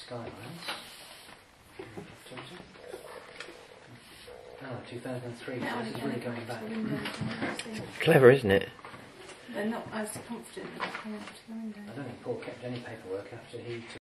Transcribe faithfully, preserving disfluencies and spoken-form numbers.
Skylines. Oh, two thousand three, so this is really going back. Clever, isn't it? They're not as confident about coming up to the window. I don't think Paul kept any paperwork after he took